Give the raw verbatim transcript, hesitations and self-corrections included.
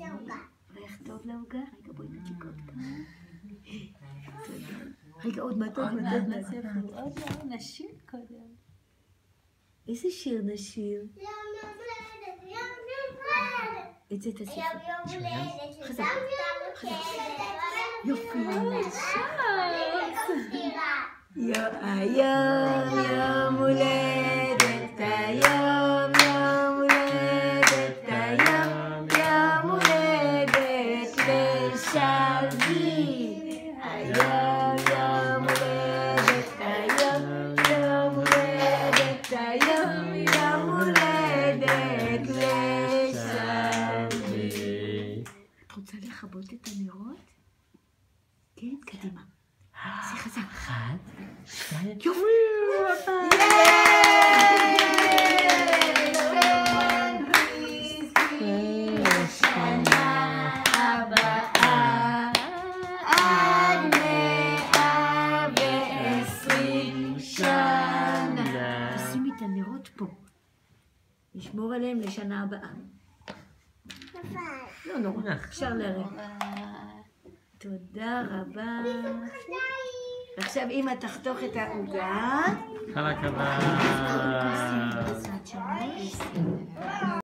ריח טוב לעוגה. רגע, בואי נדליק עוד פעם. רגע, עוד מעט, עוד מעט, עוד מעט. עוד לא, נשיר קודם. איזה שיר נשיר? יום יום הולדת, יום יום הולדת. את זה תעשי. יום יום הולדת, חזק. יום יופי. יום היום יום הולדת, היום יום הולדת, היום יום הולדת לשלוי. היום יום הולדת, היום יום הולדת, היום יום הולדת לשלוי. את רוצה לכבות את הנרות? כן, קדימה. זה חזק. אחת, שתיים, יופי! לשנה הבאה עד מאה ועשרים שנה. תשימי את הנרות פה. נשמור עליהם לשנה הבאה. לא נורא, אפשר לראות. תודה רבה. ועכשיו אמא תחתוך את העוגה. כל הכבוד.